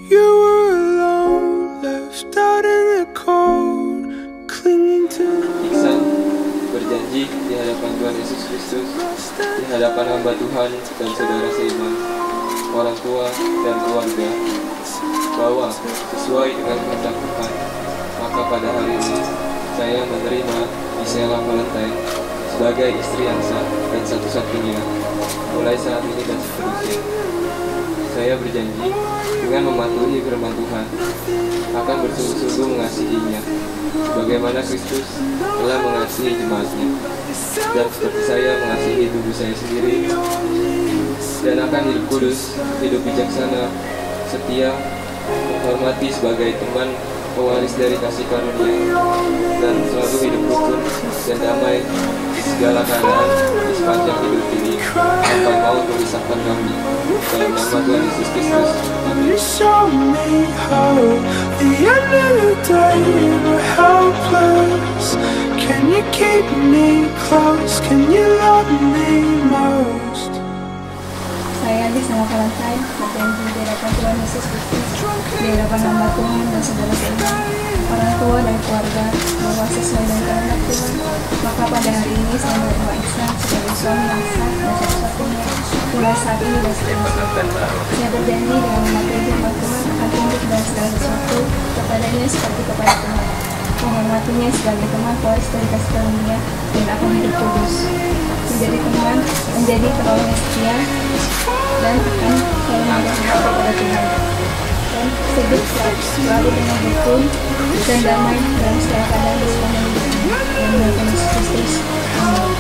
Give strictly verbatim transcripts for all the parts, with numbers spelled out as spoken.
You were alone, left out in the cold, clinging to Iksan berjanji di hadapan Tuhan Yesus Kristus, di hadapan hamba Tuhan dan saudara seiman, orang tua dan keluarga, bahwa sesuai dengan kehendak Tuhan, maka pada hari ini saya menerima Gisela Valentine sebagai istri yang sah dan satu-satunya mulai saat ini dan seterusnya. Saya berjanji dengan mematuhi firman Tuhan akan bersungguh-sungguh mengasihinya sebagaimana Kristus telah mengasihi jemaatnya, dan seperti saya mengasihi tubuh saya sendiri, dan akan hidup kudus, hidup bijaksana, setia, menghormati sebagai teman pewaris dari kasih karunia, dan selalu hidup rukun dan damai di segala keadaan di sepanjang hidup ini sampai maut memisahkan kami. Dalam nama Tuhan Yesus Kristus. You show me how the end of the day we're helpless. Can you keep me close? Can you love me most? Saya Gisela Valentine berjanji di hadapan Tuhan Yesus Kristus, di hadapan hamba Tuhan dan saudara seiman, orang tua dan keluarga, bahwa sesuai dengan kehendak Tuhan, maka pada hari ini saya menerima Iksan sebagai suami yang sah dan satu-satunya mulai saat ini dan seterusnya. Saya berjanji dengan mematuhi firman Tuhan akan tunduk dan segala sesuatu kepadanya seperti kepada Tuhan, menghormatinya sebagai teman pewaris dari kasih karunia, dan akan hidup kudus, menjadi teman, menjadi penolong yang setia, dan akan selalu menghormati kepada Tuhan, dan hidup selalu dengan rukun dan damai dalam setiap keadaan di sepanjang hidupnya, dan Tuhan Yesus Kristus. Amin.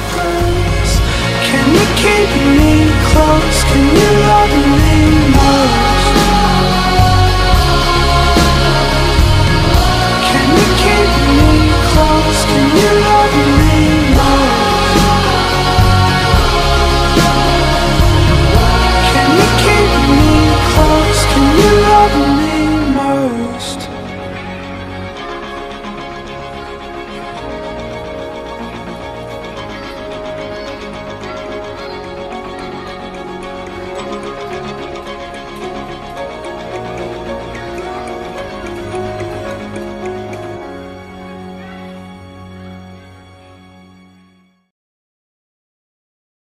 Can you keep me close? Can you love me most?